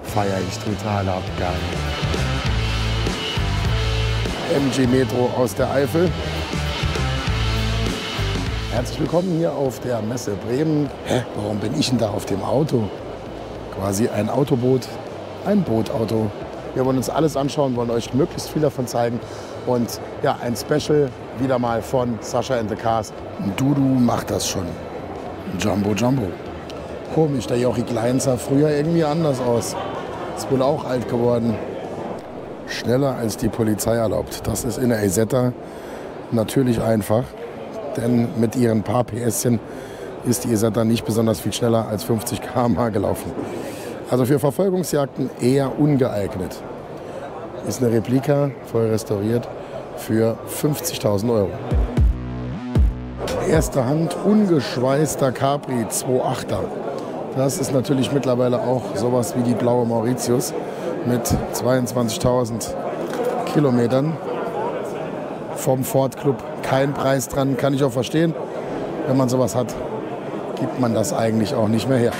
Feiere ich total ab, geil. MG Metro aus der Eifel. Herzlich willkommen hier auf der Messe Bremen. Hä, warum bin ich denn da auf dem Auto? Quasi ein Autoboot, ein Bootauto. Wir wollen uns alles anschauen, wollen euch möglichst viel davon zeigen. Und ja, ein Special wieder mal von Sascha and the Cars. Dudu macht das schon. Jumbo Jumbo. Komisch, der Jochi Klein sah früher irgendwie anders aus. Ist wohl auch alt geworden. Schneller als die Polizei erlaubt. Das ist in der Isetta natürlich einfach. Denn mit ihren paar PSchen ist die Isetta nicht besonders viel schneller als 50 km/h gelaufen. Also für Verfolgungsjagden eher ungeeignet. Ist eine Replika, voll restauriert, für 50.000 €. Erste Hand ungeschweißter Capri 2.8er. Das ist natürlich mittlerweile auch sowas wie die blaue Mauritius mit 22.000 Kilometern. Vom Ford Club kein Preis dran, kann ich auch verstehen. Wenn man sowas hat, gibt man das eigentlich auch nicht mehr her.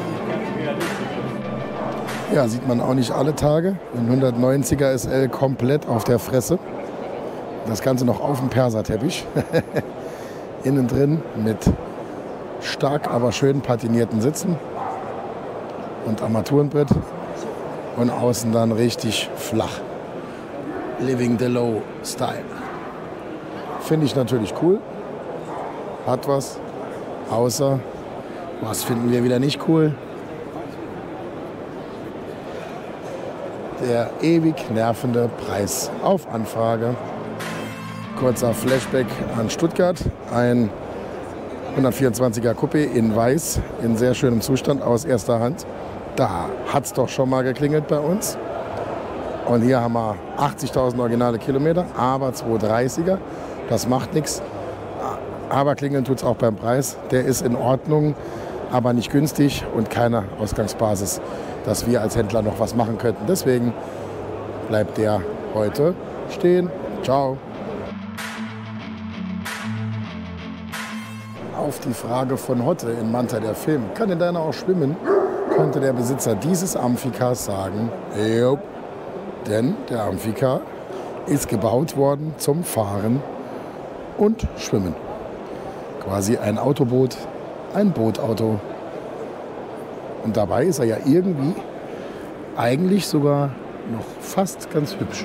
Ja, sieht man auch nicht alle Tage. Ein 190er SL komplett auf der Fresse. Das Ganze noch auf dem Perserteppich. Innen drin mit stark, aber schön patinierten Sitzen und Armaturenbrett. Und außen dann richtig flach. Living the Low Style. Finde ich natürlich cool. Hat was. Außer, was finden wir wieder nicht cool? Der ewig nervende Preis auf Anfrage. Kurzer Flashback an Stuttgart. Ein 124er Coupé in weiß, in sehr schönem Zustand, aus erster Hand. Da hat es doch schon mal geklingelt bei uns. Und hier haben wir 80.000 originale Kilometer, aber 230er. Das macht nichts. Aber klingeln tut es auch beim Preis. Der ist in Ordnung, aber nicht günstig und keine Ausgangsbasis, dass wir als Händler noch was machen könnten. Deswegen bleibt der heute stehen. Ciao. Auf die Frage von Hotte in Manta der Film, kann denn deiner auch schwimmen? Konnte der Besitzer dieses Amphicars sagen, jo, denn der Amphicar ist gebaut worden zum Fahren und Schwimmen. Quasi ein Autoboot, ein Bootauto. Und dabei ist er ja irgendwie eigentlich sogar noch fast ganz hübsch.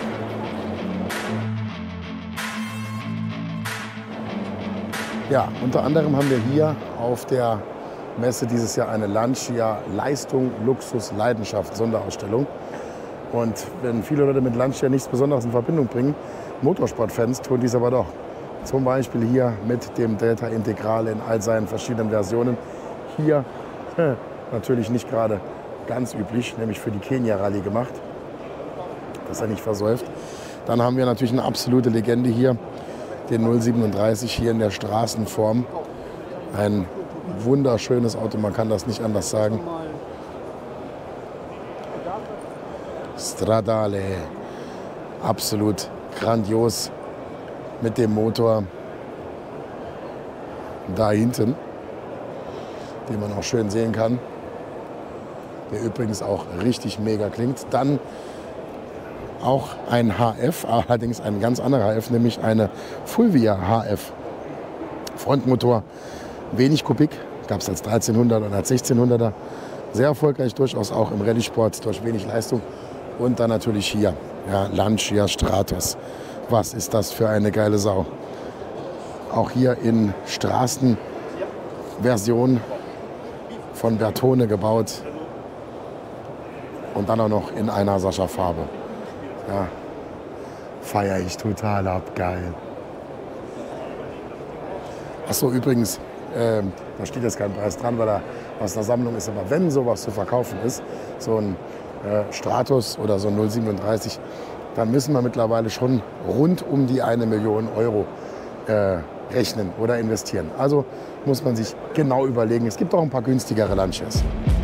Ja, unter anderem haben wir hier auf der Messe dieses Jahr eine Lancia Leistung, Luxus, Leidenschaft Sonderausstellung. Und wenn viele Leute mit Lancia nichts Besonderes in Verbindung bringen, Motorsportfans tun dies aber doch. Zum Beispiel hier mit dem Delta Integral in all seinen verschiedenen Versionen. Hier natürlich nicht gerade ganz üblich, nämlich für die Kenia-Rallye gemacht, dass er nicht versäuft. Dann haben wir natürlich eine absolute Legende hier, den 037 hier in der Straßenform. Ein wunderschönes Auto, man kann das nicht anders sagen. Stradale, absolut grandios mit dem Motor da hinten, den man auch schön sehen kann, der übrigens auch richtig mega klingt. Dann auch ein HF, allerdings ein ganz anderer HF, nämlich eine Fulvia HF. Frontmotor, wenig Kubik, gab es als 1300 und als 1600er. Sehr erfolgreich, durchaus auch im Rallye-Sport, durch wenig Leistung. Und dann natürlich hier, ja, Lancia Stratos. Was ist das für eine geile Sau. Auch hier in Straßenversion von Bertone gebaut. Und dann auch noch in einer Sascha-Farbe. Ja, feiere ich total ab, geil. Achso, übrigens, da steht jetzt kein Preis dran, weil er aus der Sammlung ist. Aber wenn sowas zu verkaufen ist, so ein Stratos oder so ein 037, dann müssen wir mittlerweile schon rund um die 1 Million Euro rechnen oder investieren. Also muss man sich genau überlegen. Es gibt auch ein paar günstigere Lancias.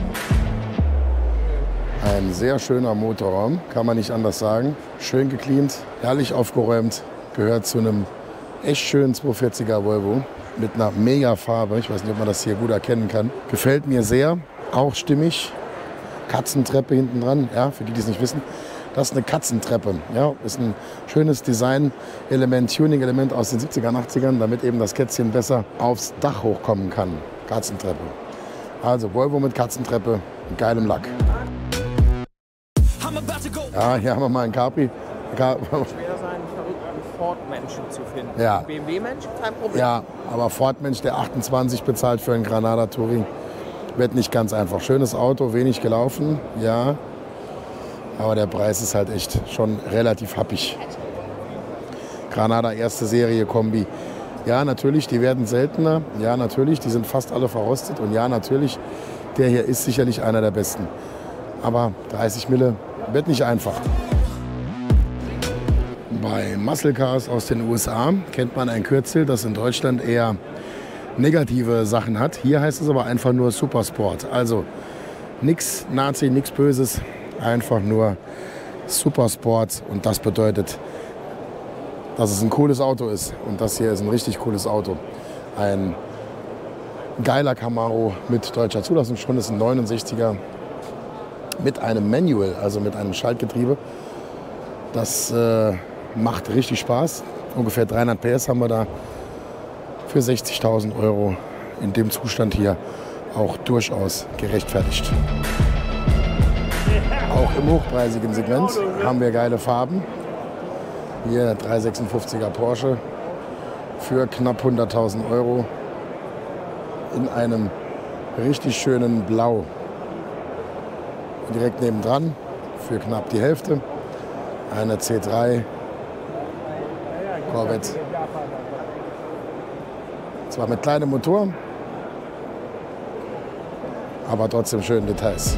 Ein sehr schöner Motorraum, kann man nicht anders sagen. Schön gecleant, herrlich aufgeräumt. Gehört zu einem echt schönen 240er Volvo mit einer mega Farbe. Ich weiß nicht, ob man das hier gut erkennen kann. Gefällt mir sehr, auch stimmig. Katzentreppe hinten dran, ja, für die, die es nicht wissen. Das ist eine Katzentreppe. Ja, ist ein schönes Design-Element, Tuning-Element aus den 70ern, 80ern, damit eben das Kätzchen besser aufs Dach hochkommen kann. Katzentreppe. Also Volvo mit Katzentreppe, mit geilem Lack. Ja, hier haben wir mal einen Capri. Schwer sein, verrückten Ford-Menschen zu finden. Ja. BMW-Mensch, kein Problem. Ja, aber Ford-Mensch, der 28 bezahlt für einen Granada Touring, wird nicht ganz einfach. Schönes Auto, wenig gelaufen, ja. Aber der Preis ist halt echt schon relativ happig. Granada erste Serie Kombi. Ja, natürlich, die werden seltener. Ja, natürlich, die sind fast alle verrostet. Und ja, natürlich, der hier ist sicherlich einer der besten. Aber 30 Mille wird nicht einfach. Bei Muscle Cars aus den USA kennt man ein Kürzel, das in Deutschland eher negative Sachen hat. Hier heißt es aber einfach nur Supersport. Also nichts Nazi, nichts Böses, einfach nur Supersport. Und das bedeutet, dass es ein cooles Auto ist. Und das hier ist ein richtig cooles Auto. Ein geiler Camaro mit deutscher Zulassung. Schon ist ein 69er mit einem Manual, also mit einem Schaltgetriebe. Das macht richtig Spaß. Ungefähr 300 PS haben wir da für 60.000 € in dem Zustand hier auch durchaus gerechtfertigt. Auch im hochpreisigen Segment haben wir geile Farben. Hier der 356er Porsche für knapp 100.000 € in einem richtig schönen Blau. Direkt nebendran für knapp die Hälfte eine C3 Corvette. Zwar mit kleinem Motor, aber trotzdem schönen Details.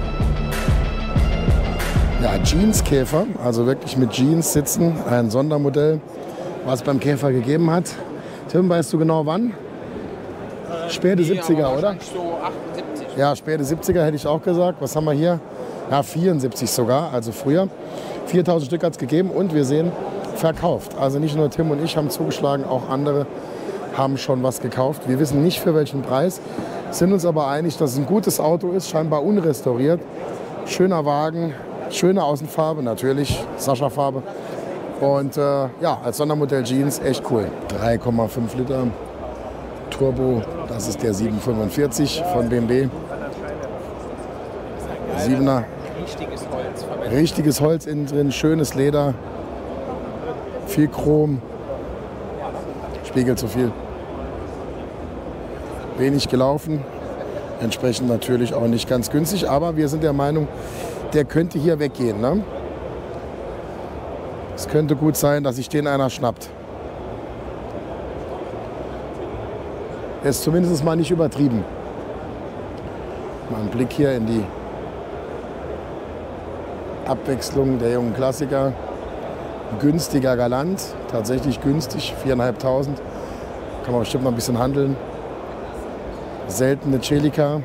Ja, Jeans-Käfer, also wirklich mit Jeans sitzen, ein Sondermodell, was es beim Käfer gegeben hat. Tim, weißt du genau wann? Späte 70er, oder? So 78. Ja, späte 70er hätte ich auch gesagt. Was haben wir hier? Ja, 74 sogar, also früher. 4.000 Stück hat es gegeben und wir sehen, verkauft. Also nicht nur Tim und ich haben zugeschlagen, auch andere haben schon was gekauft. Wir wissen nicht für welchen Preis, sind uns aber einig, dass es ein gutes Auto ist, scheinbar unrestauriert. Schöner Wagen, schöne Außenfarbe, natürlich, Sascha-Farbe. Und ja, als Sondermodell Jeans echt cool. 3,5 Liter Turbo, das ist der 745 von BMW. 7er. Richtiges Holz verwendet. Richtiges Holz innen drin, schönes Leder, viel Chrom, Spiegel zu viel. Wenig gelaufen, entsprechend natürlich auch nicht ganz günstig, aber wir sind der Meinung, der könnte hier weggehen. Ne? Es könnte gut sein, dass sich den einer schnappt. Er ist zumindest mal nicht übertrieben. Mal einen Blick hier in die Abwechslung der jungen Klassiker. Günstiger Galant, tatsächlich günstig, 4.500. Kann man bestimmt noch ein bisschen handeln. Seltene Celica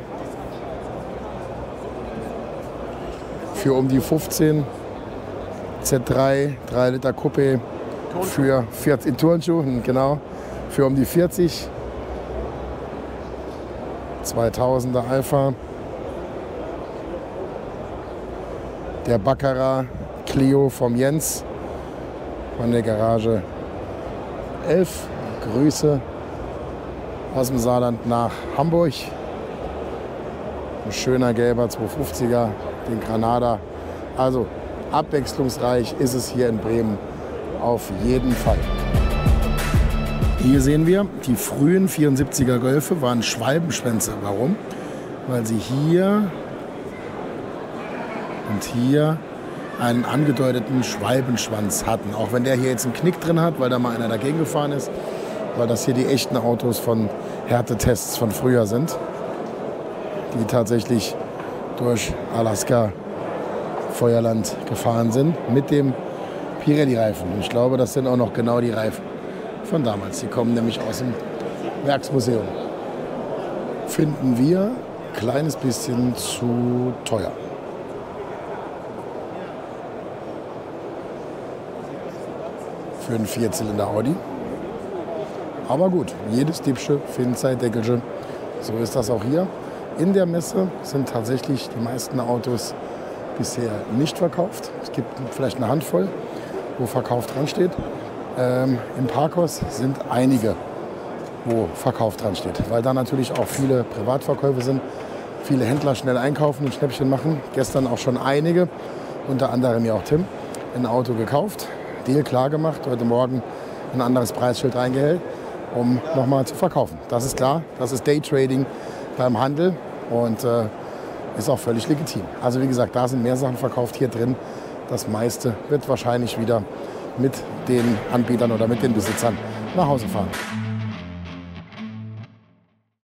für um die 15. Z3, 3 Liter Coupé für 40, in Turnschuhen, genau, für um die 40. 2000er Alpha. Der Baccarat Clio vom Jens von der Garage 11. Grüße aus dem Saarland nach Hamburg. Ein schöner gelber 250er, den Granada. Also abwechslungsreich ist es hier in Bremen auf jeden Fall. Hier sehen wir, die frühen 74er Golfe waren Schwalbenschwänze. Warum? Weil sie hier und hier einen angedeuteten Schwalbenschwanz hatten. Auch wenn der hier jetzt einen Knick drin hat, weil da mal einer dagegen gefahren ist, weil das hier die echten Autos von Härtetests von früher sind, die tatsächlich durch Alaska, Feuerland gefahren sind mit dem Pirelli-Reifen. Und ich glaube, das sind auch noch genau die Reifen von damals. Die kommen nämlich aus dem Werksmuseum. Finden wir ein kleines bisschen zu teuer. Für einen Vierzylinder Audi. Aber gut, jedes Diebsche findet sein Deckelchen. So ist das auch hier. In der Messe sind tatsächlich die meisten Autos bisher nicht verkauft. Es gibt vielleicht eine Handvoll, wo Verkauf dran steht. Im Parkhaus sind einige, wo Verkauf dran steht, weil da natürlich auch viele Privatverkäufe sind, viele Händler schnell einkaufen und Schnäppchen machen. Gestern auch schon einige, unter anderem ja auch Tim, ein Auto gekauft, Deal klar gemacht, heute Morgen ein anderes Preisschild reingehält, um nochmal zu verkaufen. Das ist klar, das ist Daytrading beim Handel und ist auch völlig legitim. Also wie gesagt, da sind mehr Sachen verkauft, hier drin das meiste wird wahrscheinlich wieder mit den Anbietern oder mit den Besitzern nach Hause fahren.